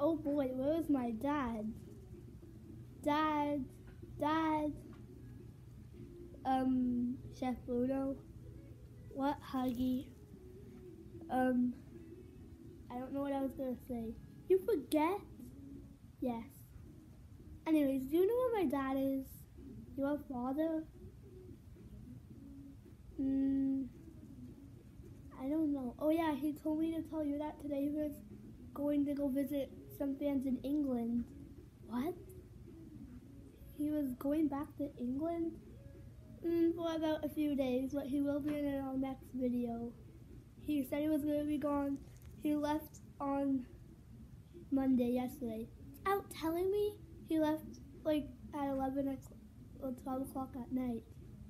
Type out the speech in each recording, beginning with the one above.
Oh boy, where is my dad? Dad. Chef Bruno. What, Huggy? I don't know what I was gonna say. You forget? Yes. Anyways, do you know where my dad is? Your father? I don't know. Oh yeah, he told me to tell you that today he was going to go visit some fans in England. What? He was going back to England? For about a few days, but he will be in our next video. He said he was going to be gone. He left on Monday, yesterday. Without telling me, he left like at 11 or 12 o'clock at night.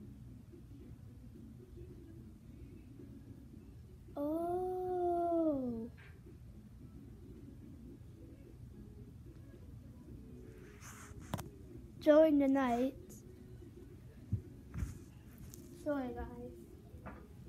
Oh. During the night. Sorry, guys.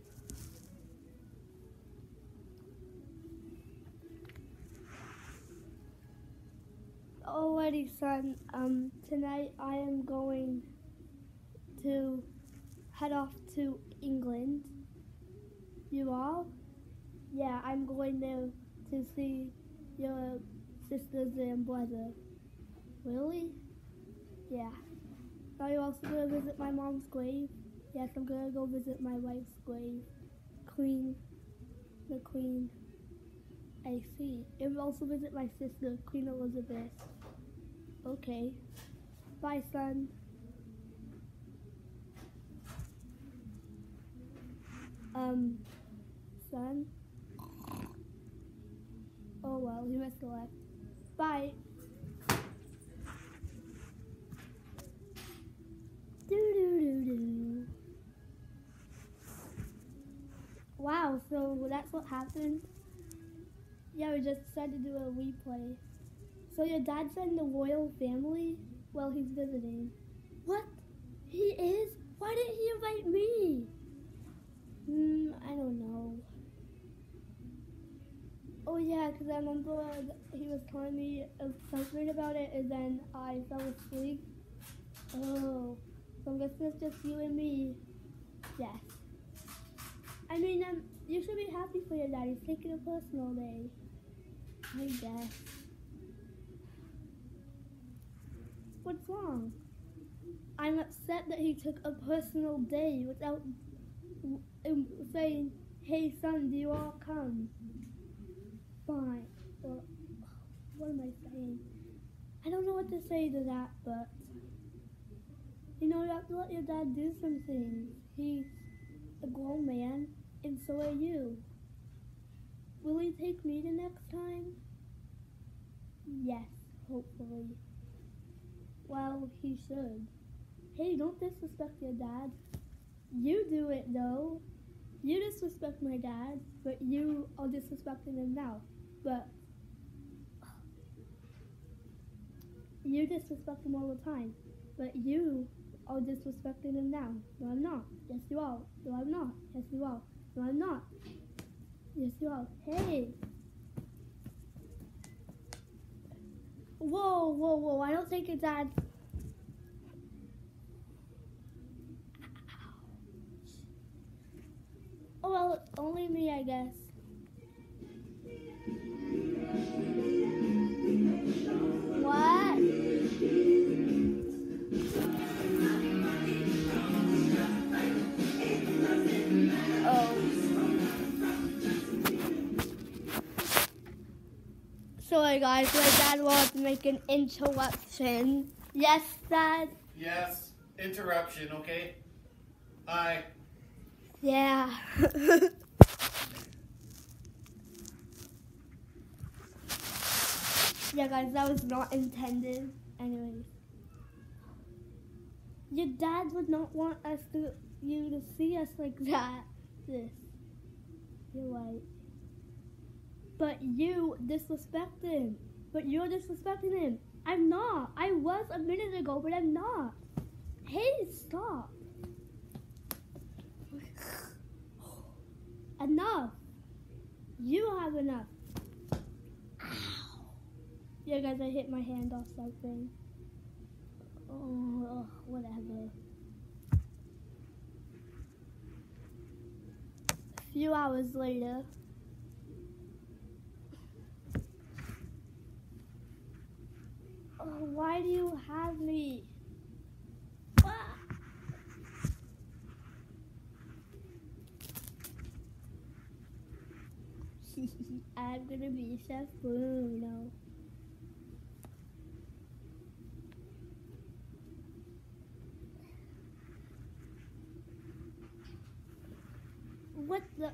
Alrighty, son. Tonight I am going to head off to England. You are? Yeah, I'm going there to see your sisters and brother. Really? Yeah. Are you also going to visit my mom's grave? Yes, I'm going to go visit my wife's grave. The Queen. I see. And also visit my sister, Queen Elizabeth. Okay. Bye, son. Son? Oh well, he must have left. Bye. Do. Wow, so that's what happened? Yeah, we just decided to do a replay. So your dad's in the royal family? Well, he's visiting. What? He is? Why didn't he invite me? I don't know. Oh yeah, because I remember he was telling me something about it and then I fell asleep. Oh, so I guess it's just you and me. Yes. I mean, you should be happy for your dad. He's taking a personal day. I guess. What's wrong? I'm upset that he took a personal day without saying, hey son, do you all come? Fine. Well, what am I saying? I don't know what to say to that, but you know, you have to let your dad do some things. He's a grown man, and so are you. Will he take me the next time? Yes, hopefully. Well, he should. Hey, don't disrespect your dad. You do it, though. You disrespect my dad, but you are disrespecting him now. But you disrespect him all the time, but you are disrespecting him now. No, I'm not. Yes, you are. No, I'm not. Yes, you are. No, I'm not. Yes, you are. Hey. Whoa. I don't think your dad... Oh, well, only me, I guess. What? Oh. Sorry, guys. My dad wanted to make an interruption. Yes, Dad? Yes. Interruption, okay? Hi. Yeah. Yeah, guys, that was not intended. Anyways. Your dad would not want you to see us like that. You're right. But you disrespect him. But you're disrespecting him. I'm not. I was a minute ago, but I'm not. Hey, stop. Enough. You have enough. Ow. Yeah, guys, I hit my hand off something. Oh, whatever. A few hours later. Oh, why do you have me? Ah! I'm gonna be Chef Bruno. What the?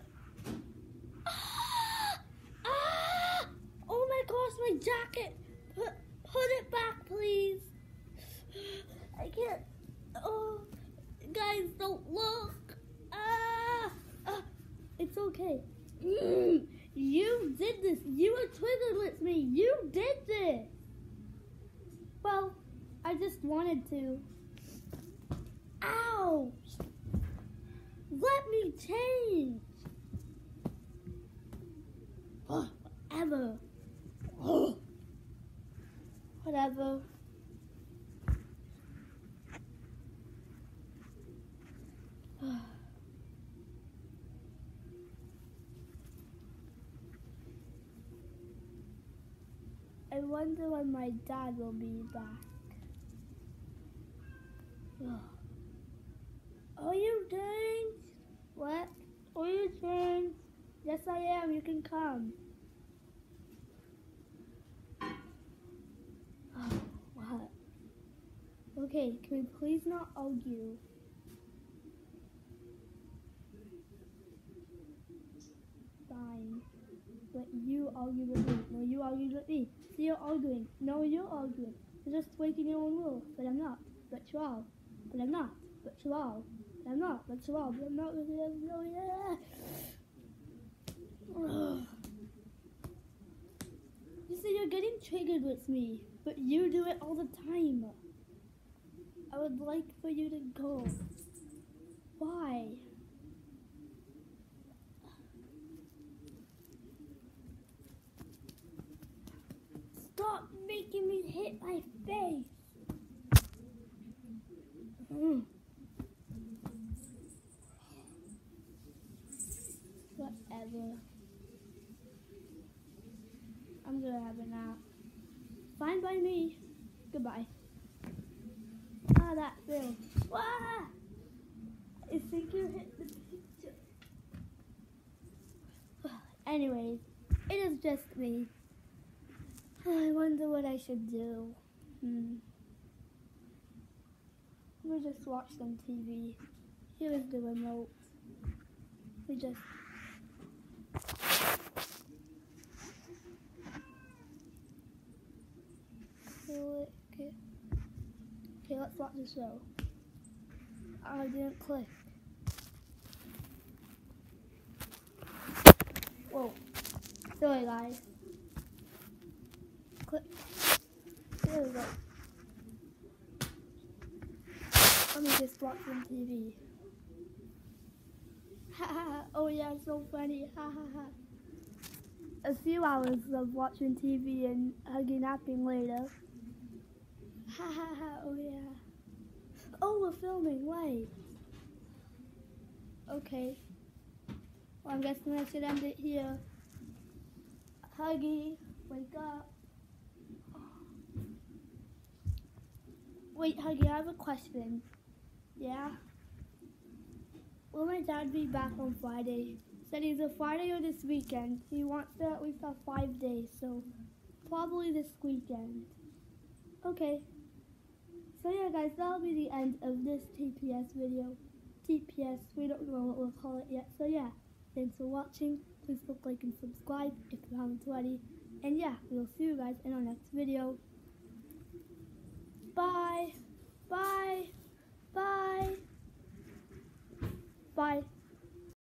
Ah! Ah! Oh my gosh, my jacket! Put it back, please. I can't. Oh, guys, don't look. Ah! It's okay. You did this. You were triggered with me. You did this. Well, I just wanted to. Ouch! Let me change. Whatever. Whatever. I wonder when my dad will be back. Are you changed? What? Are you changed? Yes, I am. You can come. What? Okay, can we please not argue? Fine. But you argued with me. No, you argued with me. So you're arguing. No, you're arguing. You're just breaking your own rules. But I'm not. But you are. But I'm not. But you are. But I'm not. But you are. But I'm not. You see, you're getting triggered with me. But you do it all the time. I would like for you to go. Why? Stop making me hit my face. Whatever. I'm gonna have a nap. Fine by me. Goodbye. Ah, that fell. Ah! I think you hit the picture. Anyways, it is just me. I wonder what I should do. We'll just watch some TV. Here is the remote. We just... Okay, let's watch the show. I didn't click. Whoa. Sorry, guys. Click. There we go. Let me just watch some TV. Ha ha ha. Oh yeah, so funny. Ha ha ha. A few hours of watching TV and hugging napping later. Ha ha ha. Oh yeah. Oh, we're filming. Wait. Okay. Well, I'm guessing I should end it here. Huggy, wake up. Wait, Huggy, I have a question. Yeah? Will my dad be back on Friday? Said either Friday or this weekend. He wants to at least have 5 days, so probably this weekend. Okay. So yeah, guys, that'll be the end of this TPS video. TPS, we don't know what we'll call it yet. So yeah, thanks for watching. Please click like and subscribe if you haven't already. And yeah, we'll see you guys in our next video. Bye. Bye. Bye. Bye.